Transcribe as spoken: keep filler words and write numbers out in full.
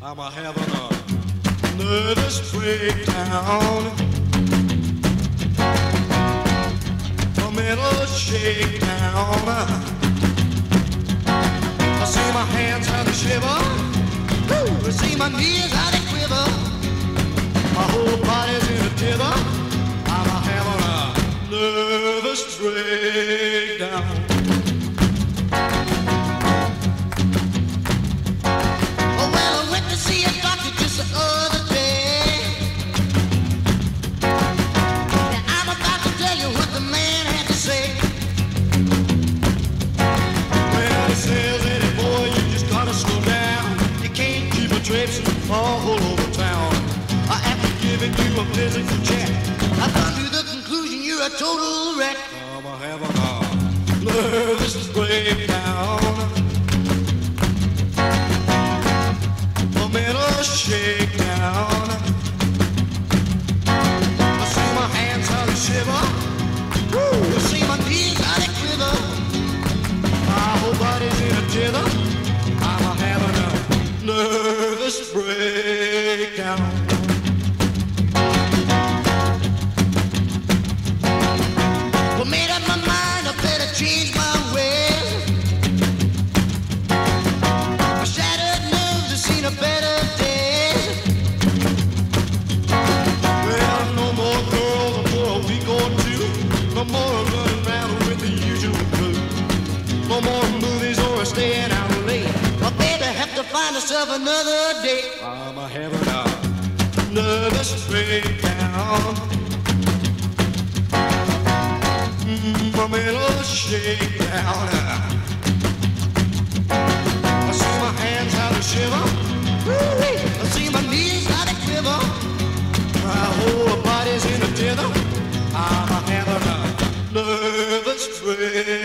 I'm a having a nervous breakdown, a mental shakedown. I see my hands how they shiver, I see my knees how they quiver, my whole body's in a tither. I'm a having a nervous breakdown. All over town, after giving you a physical check, I come to the conclusion you're a total wreck. I'm a having a nervous breakdown, a mental shakedown. I see my hands how they shiver, I see my knees how they quiver, my whole body's in a tither. I'm a having a nervous breakdown. Well, made up my mind, I better change my ways. My shattered nerves have seen a better day. Well, no more girls for a week or two. No more running around with the usual crew. No more movies or staying out late. To find herself another day. I'm a having a nervous breakdown, mm, a mental shakedown. I see my hands how they shiver, I see my knees how they quiver, my whole body's in a tither. I'm a having a nervous breakdown.